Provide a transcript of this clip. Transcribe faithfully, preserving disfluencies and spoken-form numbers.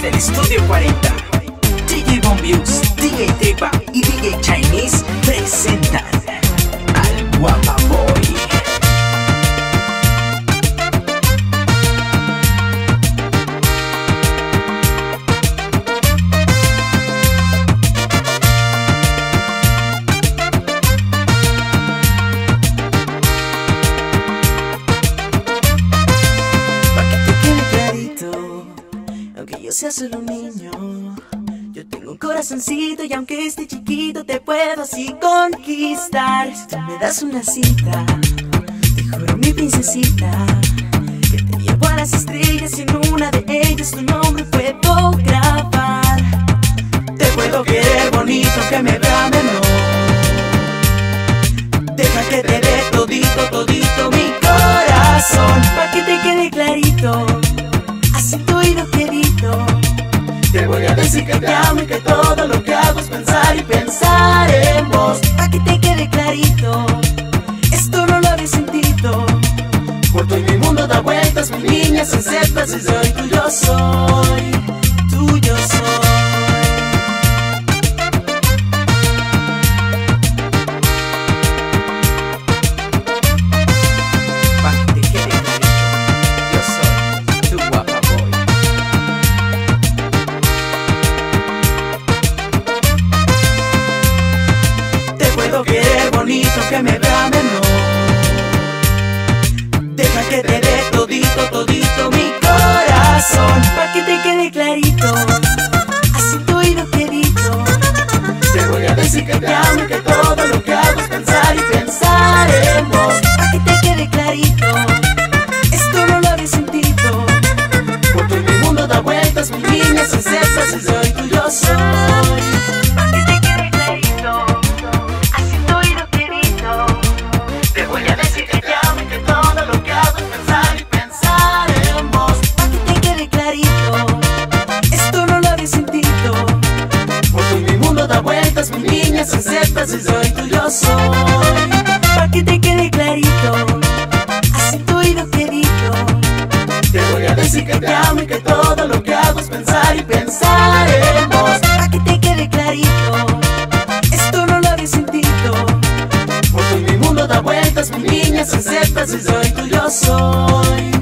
Desde el Estudio cuarenta, D J Bombius, D J Tepa y D J Chinese presentan al Guapa Boy. Aunque yo sea solo un niño, yo tengo un corazoncito y aunque esté chiquito te puedo así conquistar. Si tú me das una cita, te juro mi princesita, que te llevo a las estrellas y en una de ellas tu nombre puedo grabar. Te puedo querer bonito, que me vea menor. Deja que te dé todito, todito mi corazón, pa' que te quede clarito, así tu oído querido. Te voy a decir que te amo y que todo lo que hago es pensar y pensar en vos, pa' que te quede clarito, esto no lo había sentido. Por todo mi mundo da vueltas, mi niña se acepta, si soy tuyo soy, tuyo soy. Querer bonito, que me vea menor. Deja que te dé todito, todito mi corazón, pa' que te quede clarito, así tu oído querido. Te voy a decir que te amo y que todo lo que hago es pensar y pensar en vos, pa' que te quede clarito, esto no lo había sentido. Por todo mi mundo da vueltas, mi niña se acepta, si soy tuyo soy. Mi niña se acepta, si soy tuyo soy, pa' que te quede clarito, así tu oído querido. Te voy a decir que te amo y que todo lo que hago es pensar y pensar en vos, pa' que te quede clarito, esto no lo había sentido. Por todo mi mundo da vueltas, mi niña se acepta, si soy tuyo soy.